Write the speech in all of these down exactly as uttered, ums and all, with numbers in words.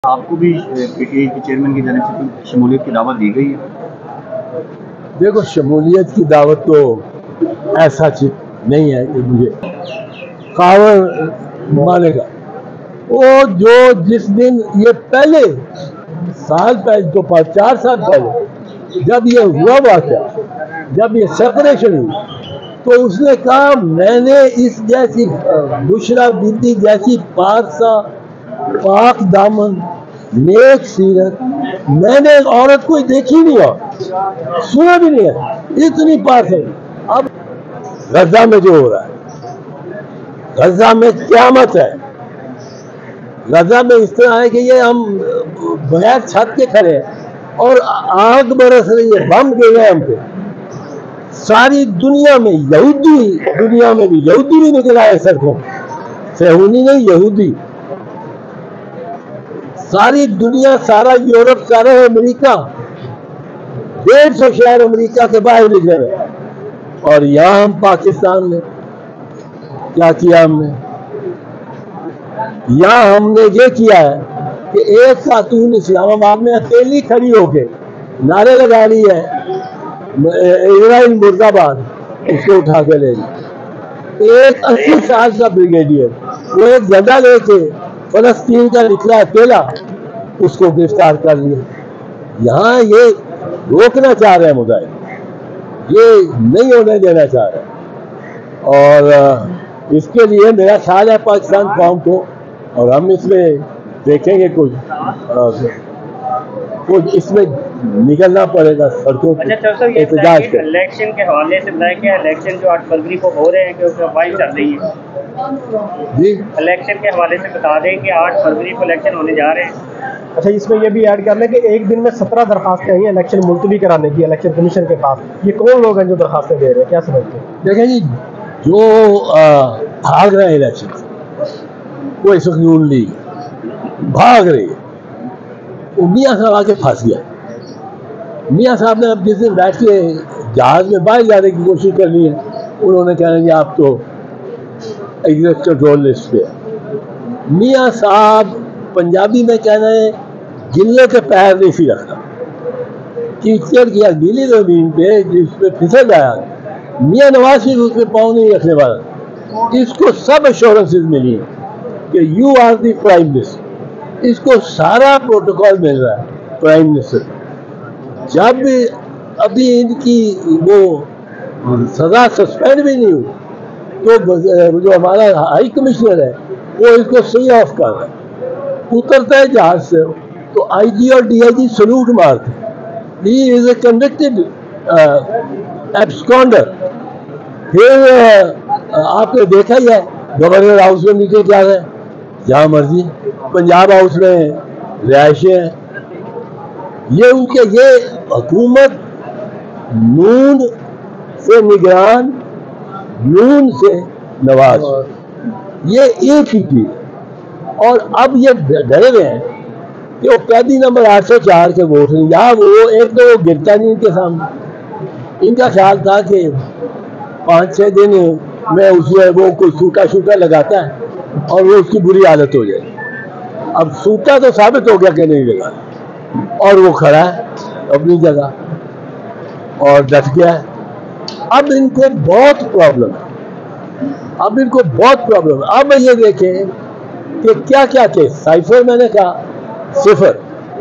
आपको भी पीटीआई के चेयरमैन की जानिब से कोई शमूलियत की दावत दी गई है? देखो, शमूलियत की दावत तो ऐसा चीज नहीं है कि मुझे कावर मानेगा। वो जो जिस दिन ये पहले साल पहले तो पाँच चार साल पहले जब ये हुआ वाक़या, जब ये सेपरेशन हुई, तो उसने कहा मैंने इस जैसी बुशरा बीबी जैसी पारसा पाक दामन नेक सीरत मैंने एक औरत कोई देखी नहीं हो, सुना भी नहीं है, इतनी पास है। अब गजा में जो हो रहा है, गजा में क़यामत है। गजा में इस तरह है कि ये हम बगैर छत के खड़े हैं और आग बरस रही है, बम गिर रहे हैं हम पे। सारी दुनिया में यहूदी, दुनिया में भी यहूदी भी निकल आए सड़कों, सेहूनी नहीं यहूदी। सारी दुनिया, सारा यूरोप, सारा अमेरिका, डेढ़ सौ शहर अमेरिका के बाहर निकले हैं। और यहाँ हम पाकिस्तान में क्या किया हमने? यहाँ हमने ये किया है कि एक खातून इस्लामाबाद में अकेली खड़ी होके नारे लगा रही है, इजराइल मुर्दाबाद, उसको उठा के ले ली। एक अस्सी साल का ब्रिगेडियर, वो एक झंडा लेके फलस्तीन का निकला अकेला, उसको गिरफ्तार कर लिया। यहाँ ये रोकना चाह रहे हैं मुजाहिद, ये नहीं होने देना चाह रहे। और इसके लिए मेरा ख्याल है पाकिस्तान कौम को, और हम इसमें देखेंगे कुछ कुछ इसमें निकलना पड़ेगा सड़कों पर। अच्छा सर, ये इलेक्शन के हवाले से बताया कि इलेक्शन जो आठ फरवरी को हो रहे हैं कि उसमें वाइफ चल रही है जी, इलेक्शन के हवाले से बता दें कि आठ फरवरी को इलेक्शन होने जा रहे हैं। अच्छा, इसमें यह भी ऐड कर लें कि एक दिन में सत्रह दरखास्तें आई हैं इलेक्शन मुलतवी कराने की इलेक्शन कमीशन के पास। ये कौन लोग हैं जो दरखास्तें दे रहे हैं, क्या समझते हैं? देखें जी, जो भाग रहे हैं इलेक्शन, वो इस वक्त नून लीग भाग रही है, वो मियाँ साहब आके फंस गया। मियाँ साहब ने अब जिस दिन बैठ के जहाज में बाहर जाने की कोशिश करनी है, उन्होंने कहना जी आप तो एग्जिट कंट्रोल लिस्ट पे है। मियाँ साहब पंजाबी में कहना है गिल्ले के पैर नहीं सी रखता, कीचड़ किया गीली जमीन पे जिस पे फिसल आया, मियाँ नवाज शरीफ उस पर पाँव नहीं रखने वाला। इसको सब एश्योरेंसेज मिली है कि you are the prime minister, इसको सारा प्रोटोकॉल मिल रहा है प्राइम मिनिस्टर। जब अभी इनकी वो सजा सस्पेंड भी नहीं हुई, तो जो हमारा हाई कमिश्नर है वो इसको सही ऑफ कर रहा है। उतरता है जहाज से तो आईजी और डीआईजी सलूट मारते, he is a convicted absconder. फिर uh, आपने देखा ही है गवर्नर हाउस में नीचे क्या है, जहाँ मर्जी, पंजाब हाउस में रिहायशें हैं। ये उनके ये हुकूमत नून से निगरान, नून से नवाज, ये एक ही चीज। और अब ये डरे हुए हैं कि वो कैदी नंबर आठ सौ चार के वोट हैं, या वो एक तो वो गिरता नहीं इनके सामने। इनका ख्याल था कि पाँच छः दिन में उसमें वो कोई सूटा शूटा लगाता है और वो उसकी बुरी हालत हो जाए। अब सूटा तो साबित हो गया कि नहीं लगा, और वो खड़ा है अपनी जगह और डट गया है। अब इनको बहुत प्रॉब्लम है, अब इनको बहुत प्रॉब्लम है। अब ये देखें कि क्या क्या केस, साइफर मैंने कहा सिफर,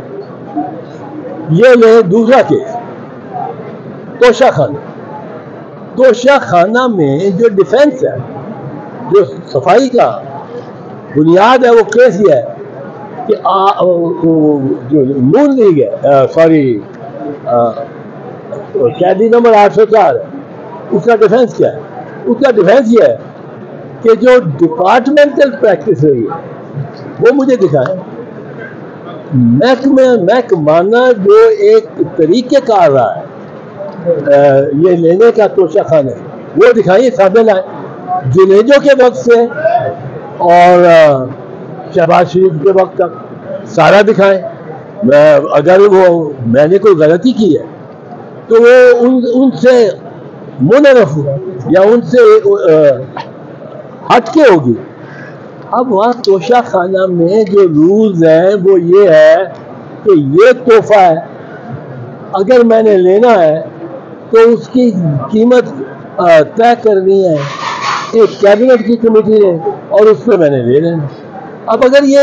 ये ले दूसरा केस तोशा खाना। तोशा खाना में जो डिफेंस है, जो सफाई का बुनियाद है, वो केस ये है कि आ, जो नून लीग है, सॉरी कैदी नंबर आठ सौ चार है, उसका डिफेंस क्या है? उसका डिफेंस ये है कि जो डिपार्टमेंटल प्रैक्टिस रही है वो मुझे दिखाए। महकमे महकमाना जो एक तरीके का रहा है ये लेने का तोशा खाना, वो दिखाइए, सामने लाए। जुनेजो के वक्त से और शहबाज शरीफ के वक्त तक सारा दिखाएं। अगर वो मैंने कोई गलती की है तो वो उन उनसे मुनरफ या उनसे हटके होगी, अब वहाँ तोशा खाना में जो रूल्स हैं वो ये है कि ये तोहफा है, अगर मैंने लेना है तो उसकी कीमत तय करनी है एक कैबिनेट की कमेटी ने और उस पर मैंने ले लेना। अब अगर ये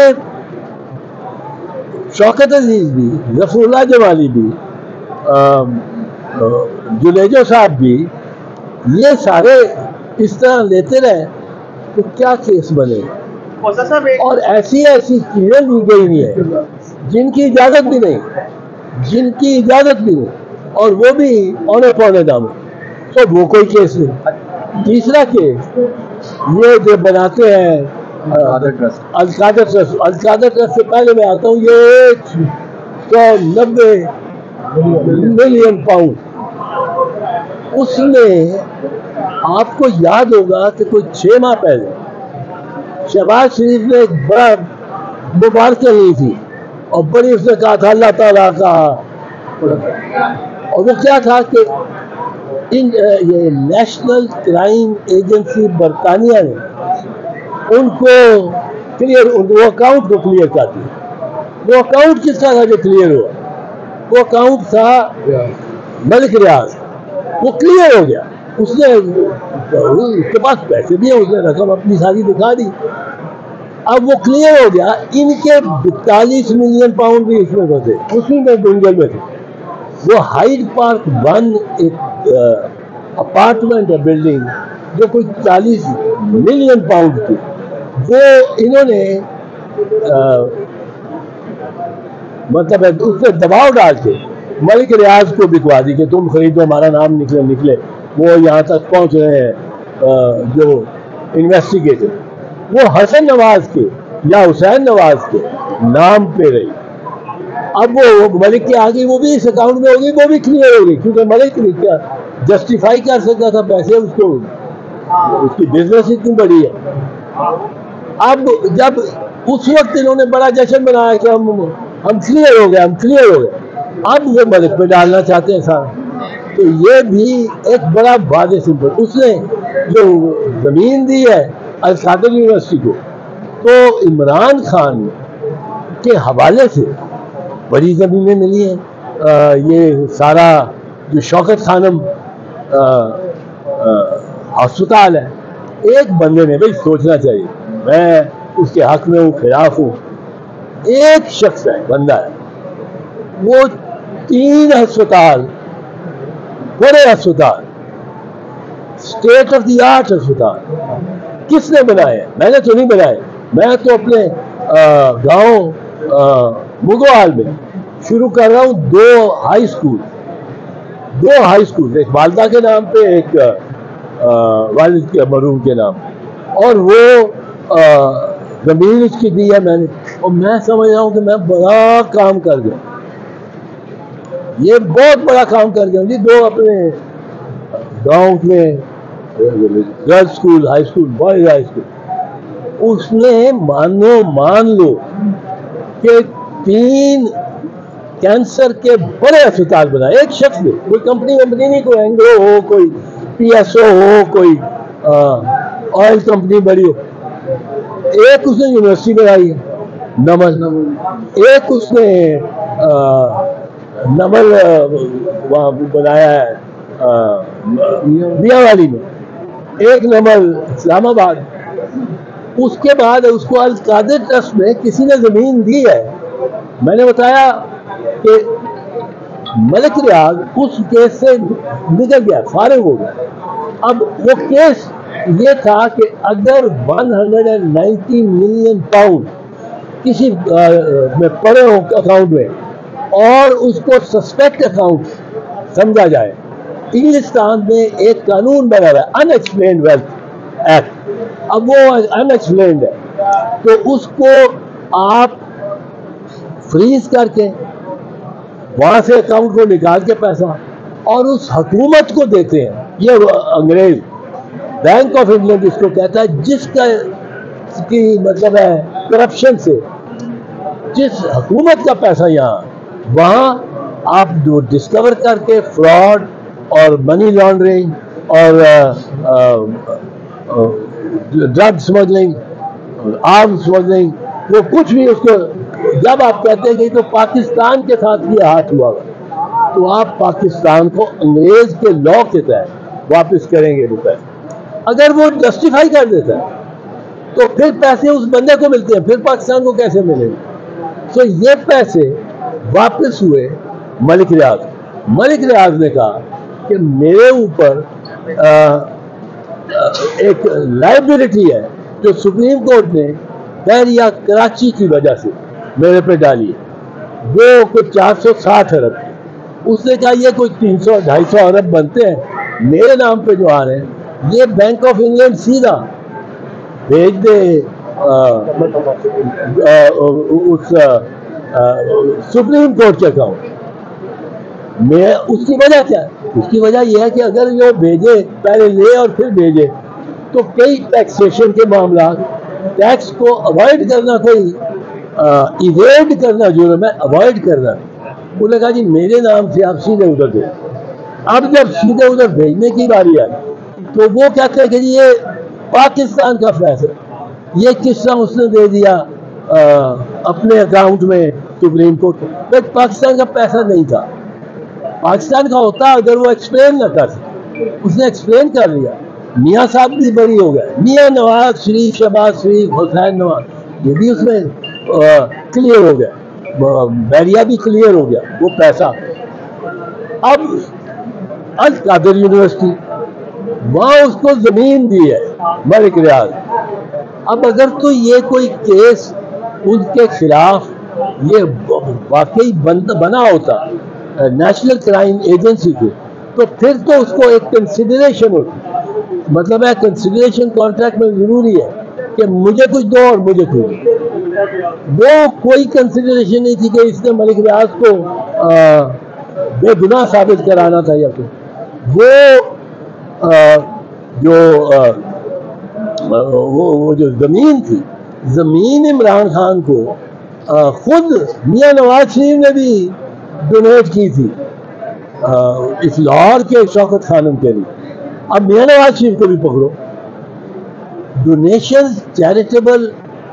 शौकत अजीज भी, रसूलुल्लाह जमाली भी, जुनेजो साहब भी ये सारे इस तरह लेते रहे तो क्या केस बने। और ऐसी ऐसी चीजें ली गई है जिनकी इजाजत भी नहीं, जिनकी इजाजत भी नहीं, और वो भी औने पौने दामों, तो वो कोई केस नहीं। तीसरा केस ये जो बनाते हैं अलकादर ट्रस्ट, अलकादर ट्रस्ट से पहले मैं आता हूँ, ये एक सौ नब्बे मिलियन पाउंड, उसमें आपको याद होगा कि कोई छह माह पहले शहबाज शरीफ ने एक बड़ा मुबारक ली थी और बड़ी उसने कहा था अल्लाह ताला का, और वो क्या था कि इन ये नेशनल क्राइम एजेंसी बरतानिया ने उनको क्लियर, वो अकाउंट को क्लियर कर दिया। वो अकाउंट किसका था जो क्लियर हुआ? वो अकाउंट था मलिक रियाज, वो क्लियर हो गया। उसने उसके पास पैसे भी है, उसने रकम अपनी सारी दिखा दी, अब वो क्लियर हो गया। इनके बयालीस मिलियन पाउंड भी इसमें थे, उसी में गुंजल में थे। वो हाइड पार्क वन एक अपार्टमेंट है, बिल्डिंग जो कोई चालीस मिलियन पाउंड की, वो इन्होंने मतलब है उससे दबाव डाल के मलिक रियाज को बिकवा दी कि तुम खरीदो, हमारा नाम निकले निकले वो यहाँ तक पहुँच रहे हैं। आ, जो इन्वेस्टिगेटर वो हसन नवाज के या हुसैन नवाज के नाम पे रही, अब वो मलिक की आ गई, वो भी इस अकाउंट में होगी, वो भी क्लियर हो गई, क्योंकि मलिक ने क्या जस्टिफाई कर सकता था पैसे, उसको उसकी बिजनेस इतनी बड़ी है। अब जब उस वक्त इन्होंने बड़ा जश्न बनाया कि हम हम क्लियर हो गए, हम क्लियर हो गए, अब वो मलिक पे डालना चाहते हैं सारा। तो ये भी एक बड़ा वादे सिंपल, उसने जो जमीन दी है अलकादर यूनिवर्सिटी को, तो इमरान खान के हवाले से बड़ी ज़मीनें मिली हैं। आ, ये सारा जो शौकत खानम अस्पताल है, एक बंदे ने भाई सोचना चाहिए, मैं उसके हक में हूँ, खिलाफ हूँ, एक शख्स है, बंदा है, वो तीन अस्पताल, बड़े अस्पताल, स्टेट ऑफ द आर्ट अस्पताल किसने बनाए? मैंने तो नहीं बनाए, मैं तो अपने गांव मुगवाल में शुरू कर रहा हूँ दो हाई स्कूल, दो हाई स्कूल, एक वालदा के नाम पे, एक वालिद के मरूम के नाम, और वो जमीन इसकी दी है मैंने, और मैं समझ रहा हूँ कि मैं बड़ा काम कर गया, ये बहुत बड़ा काम कर गया जी। दो अपने गांव में girls school, high school, boys high school, उसने मानो मान लो कि तीन कैंसर के बड़े अस्पताल बनाए, एक शख्स ने, कोई कंपनी कंपनी नहीं, कोई एंग्रो हो, कोई पीएसओ हो, कोई ऑयल कंपनी बड़ी हो, एक उसने यूनिवर्सिटी बनाई है नमल, एक उसने आ, नमल वहाँ बनाया है मियांवाली में, एक नमल इस्लामाबाद। उसके बाद उसको अलकादर ट्रस्ट में किसी ने जमीन दी है। मैंने बताया कि मलिक रियाज उस केस से निकल गया, फारिग हो गया। अब वो केस ये था कि अगर एक सौ नब्बे मिलियन पाउंड किसी आ, में पड़े हो अकाउंट में और उसको सस्पेक्ट अकाउंट समझा जाए, इंग्लिस्तान में एक कानून बना हुआ है अनएक्सप्लेन्ड वेल्थ एक्ट, अब वो अनएक्सप्लेन्ड है, तो उसको आप फ्रीज करके वहां से अकाउंट को निकाल के पैसा और उस हुकूमत को देते हैं। ये अंग्रेज बैंक ऑफ इंग्लैंड इसको कहता है, जिसका की मतलब है करप्शन से जिस हुकूमत का पैसा यहाँ वहाँ आप जो डिस्कवर करके फ्रॉड और मनी लॉन्ड्रिंग और ड्रग स्मगलिंग आप समझ नहीं, वो कुछ भी उसको, जब आप कहते हैं कि तो पाकिस्तान के साथ ये हाथ हुआ, तो आप पाकिस्तान को अंग्रेज के लॉ के तहत वापस करेंगे रुपए। अगर वो जस्टिफाई कर देता है तो फिर पैसे उस बंदे को मिलते हैं, फिर पाकिस्तान को कैसे मिलेंगे? तो ये पैसे वापस हुए मलिक रियाज। मलिक रियाज ने कहा कि मेरे ऊपर एक लाइबिलिटी है जो सुप्रीम कोर्ट ने बहरिया कराची की वजह से मेरे पे डाली, वो कुछ चार सौ साठ अरब। उसने कहा ये कोई तीन सौ ढाई सौ अरब बनते हैं मेरे नाम पे जो आ रहे हैं, ये बैंक ऑफ इंग्लैंड सीधा भेज दे आ, आ, उस सुप्रीम कोर्ट के अकाउंट में। उसकी वजह क्या है? उसकी वजह यह है कि अगर वो भेजे, पहले ले और फिर भेजे, तो कई टैक्सेशन के मामला, टैक्स को अवॉइड करना, कोई इवेड करना जुर्म है, अवॉइड करना। उन्होंने कहा जी मेरे नाम से आप सीधे उधर दे। अब जब सीधे उधर भेजने की बारी आई तो वो कहते हैं कि जी ये पाकिस्तान का फैसला, ये किस तरह उसने दे दिया आ, अपने अकाउंट में सुप्रीम कोर्ट को। पाकिस्तान का पैसा नहीं था, पाकिस्तान का होता अगर वो एक्सप्लेन न कर सके। उसने एक्सप्लेन कर लिया। मियाँ साहब भी बरी हो गए, मियाँ नवाज शरीफ, शहबाज शरीफ, हुसैन नवाज, ये भी उसमें क्लियर हो गया, बैरिया भी क्लियर हो गया वो पैसा। अब अल कादिर यूनिवर्सिटी, वहाँ उसको जमीन दी है मलिक रियाज। अब अगर तो ये कोई केस उनके खिलाफ ये वाकई बना होता नेशनल क्राइम एजेंसी के, तो फिर तो उसको एक कंसिडरेशन होती। मतलब है कंसिडरेशन कॉन्ट्रैक्ट में जरूरी है कि मुझे कुछ दो और मुझे कुछ। वो कोई कंसिडरेशन नहीं थी कि इसने मलिक रियाज को बेगुनाह साबित कराना था या फिर वो आ, जो आ, वो वो जो जमीन थी, जमीन इमरान खान को आ, खुद मियाँ नवाज शरीफ ने भी डोनेट की थी आ, इस लाहौर के शौकत खानम के लिए। अब मियाँ नवाज शरीफ को भी पकड़ो, डोनेशन चैरिटेबल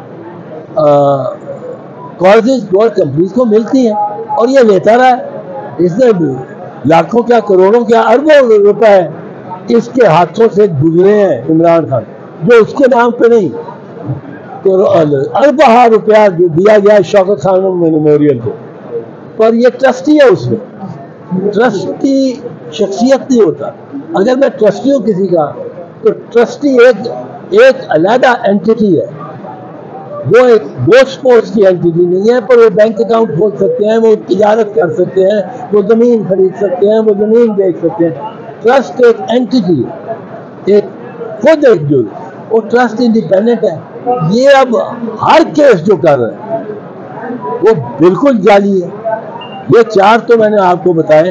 कॉलेज और कंपनीज को मिलती हैं और ये लेता रहा है। इसने लाखों क्या, करोड़ों क्या, अरबों रुपए इसके हाथों से गुजरे हैं इमरान खान, जो उसके नाम पे नहीं। तो अरबा रुपया दिया गया शौकत खानम मेमोरियल को, पर ये ट्रस्टी है, उसमें ट्रस्टी शख्सियत नहीं होता। अगर मैं ट्रस्टी हूँ किसी का, तो ट्रस्टी एक एक अलग एंटिटी है, वो एक बोझ पोस्ट की एंटिटी नहीं है। पर वो बैंक अकाउंट खोल सकते हैं, वो तिजारत कर सकते हैं, वो जमीन खरीद सकते हैं, वो जमीन बेच सकते हैं। ट्रस्ट एक एंटिटी है, एक खुद एक जो वो ट्रस्ट इंडिपेंडेंट है। ये अब हर केस जो कर रहे हैं वो बिल्कुल जाली है। ये चार तो मैंने आपको बताए,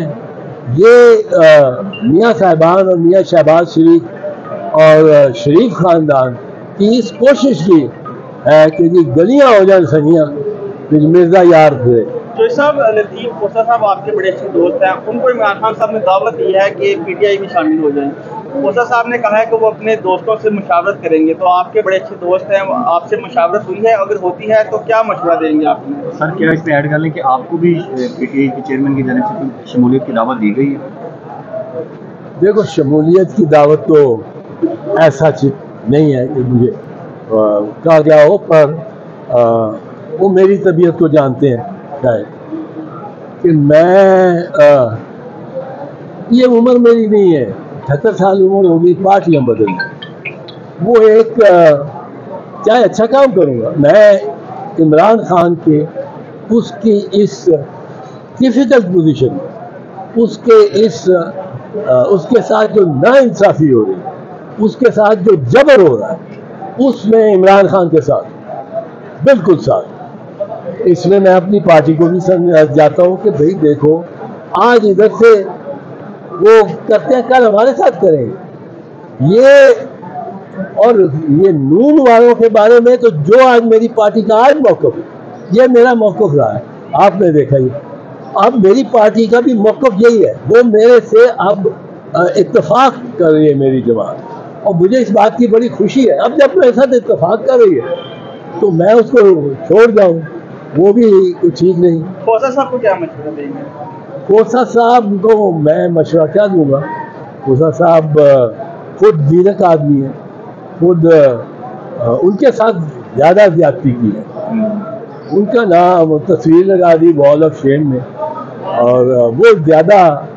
ये मियाँ साहिबान और मियाँ शहबाज शरीफ और शरीफ खानदान की इस कोशिश की है कि जी गलियां हो जाए सगियां, मिर्जा यार थे। जो साहब लतीफ खोसा साहब आपके बड़े अच्छे दोस्त हैं, उनको इमरान खान साहब ने दावत दी है कि पीटीआई में शामिल हो जाएं। खोसा साहब ने कहा है कि वो अपने दोस्तों से मुशावरत करेंगे, तो आपके बड़े अच्छे दोस्त हैं, आपसे मुशावरत हुई है? अगर होती है तो क्या मशवरा देंगे आप? सर क्या इस पे ऐड कर लें कि आपको भी पीटीआई के चेयरमैन की जानिब से शमूलियत की दावत दी गई है? देखो, शमूलियत की दावत तो ऐसा चीज नहीं है कि मुझे कहा गया हो, पर आ, वो मेरी तबीयत को जानते हैं शायद कि मैं आ, ये उम्र मेरी नहीं है, अठहत्तर साल उम्र होगी, पार्टियां बदल। वो एक क्या अच्छा काम करूँगा मैं इमरान खान के उसकी इस डिफिकल्ट पोजीशन, उसके इस आ, उसके साथ जो नाइंसाफ़ी हो रही है, उसके साथ जो जबर हो रहा है, उसमें इमरान खान के साथ बिल्कुल साथ। इसमें मैं अपनी पार्टी को भी समझ जाता हूँ कि भाई देखो, आज इधर से वो करते हैं, कल हमारे साथ करेंगे। ये और ये नून वालों के बारे में तो जो आज मेरी पार्टी का आज मौक़िफ़ है, ये मेरा मौक़िफ़ रहा है, आपने देखा ही। अब मेरी पार्टी का भी मौक़िफ़ यही है, वो मेरे से अब इत्तेफाक कर रही है मेरी जमात, और मुझे इस बात की बड़ी खुशी है। अब जब मेरे साथ इत्तेफाक कर रही है तो मैं उसको छोड़ जाऊं, वो भी कुछ ठीक नहीं। खोसा साहब को क्या मशवरा देंगे? खोसा साहब को मैं मशवरा क्या दूंगा? खोसा साहब खुद जीरक आदमी है, खुद उनके साथ ज़्यादा ज्यादती की है। उनका नाम तस्वीर लगा दी वॉल ऑफ शेम में, और वो ज़्यादा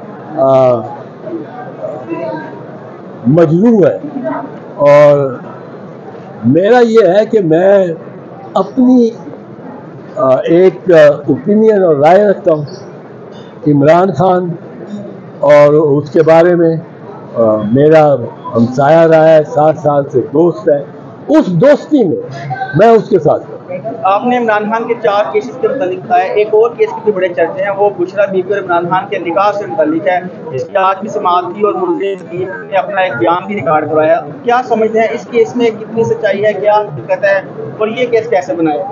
मजलूम है। और मेरा ये है कि मैं अपनी आ, एक ओपिनियन और राय रखता हूँ इमरान खान, और उसके बारे में आ, मेरा हमसाया रहा है, सात साल से दोस्त है। उस दोस्ती में मैं उसके साथ। आपने इमरान खान के चार केसेस के मुतालिक कहा है, एक और केस के भी बड़े चर्चे हैं, वो बुशरा बीबी और इमरान खान के निकाह से मुतालिक है, जिसकी आज भी समाअत की और मुझे ने अपना एक बयान भी रिकॉर्ड करवाया। क्या समझते हैं इस केस में कितनी सच्चाई है, क्या हकीकत है, और ये केस कैसे बनाया?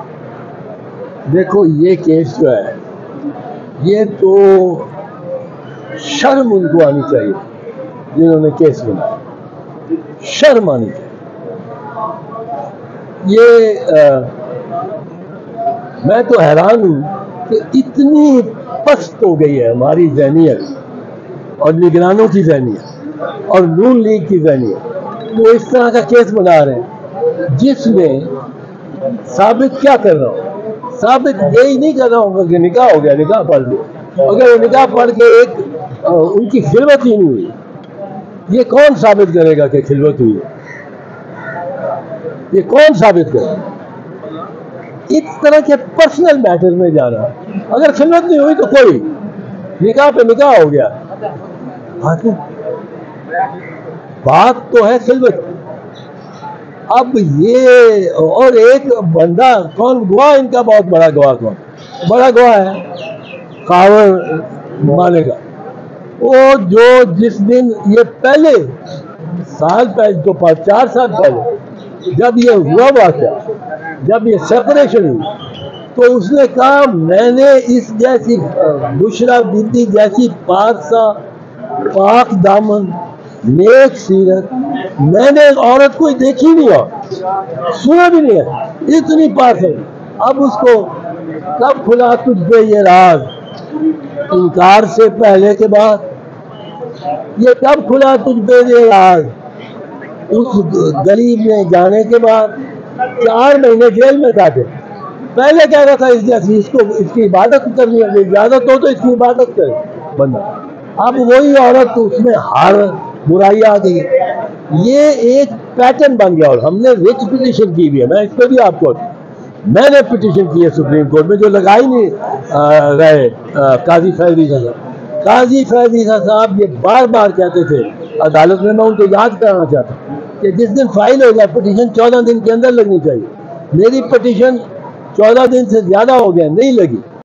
देखो, ये केस जो है, ये तो शर्म उनको आनी चाहिए जिन्होंने केस बनाया, शर्म आनी चाहिए। ये आ, मैं तो हैरान हूं कि इतनी पस्त हो गई है हमारी ज़हनियत और निगरानों की ज़हनियत और नून लीग की ज़हनियत, वो इस तरह का केस बना रहे हैं जिसमें साबित क्या कर रहा हूँ? साबित यही नहीं कर रहा हूँ कि निकाह हो गया, निकाह पढ़ लो। अगर वो निकाह पढ़ के एक आ, उनकी खिलवत ही नहीं हुई, ये कौन साबित करेगा कि खिलवत हुई है? ये कौन साबित करेगा? इस तरह के पर्सनल मैटर में जाना, अगर खिलवत नहीं हुई तो कोई निकाह पे निकाह हो गया। बात तो है खिलवत। अब ये और एक बंदा कौन गवाह, इनका बहुत बड़ा गवाह, कौन बड़ा गवाह है? कावर माने का वो, जो जिस दिन ये पहले साल पहले तो चार साल पहले जब ये हुआ वाक़या, जब ये सेपरेशन हुई, तो उसने कहा मैंने इस जैसी बुशरा बीबी जैसी पारसा पाक दामन नेक सीरत मैंने औरत कोई देखी नहीं हो, सुना भी नहीं है, इतनी पास है। अब उसको कब खुला तुझ पे ये राज? इनकार से पहले के बाद ये कब खुला तुझ पे ये राज? उस गरीब में जाने के बाद चार महीने जेल में काटे। पहले कह रहा था इस जैसी इसको इसकी इबादत करनी है, इजाजत हो तो इसकी इबादत करे बंदा। अब वही औरत उसमें हार बुराई आ गई। ये एक पैटर्न बन गया। और हमने रिच पिटीशन की भी है, मैं इस पर भी आपको, मैंने पिटीशन की है सुप्रीम कोर्ट में, जो लगा ही नहीं आ, रहे आ, काजी फैज ईसा साहब। काजी फैज ईसा साहब ये बार बार कहते थे अदालत में, मैं उनको याद कराना चाहता हूँ कि जिस दिन फाइल हो जाए पिटीशन चौदह दिन के अंदर लगनी चाहिए। मेरी पिटीशन चौदह दिन से ज़्यादा हो गया, नहीं लगी।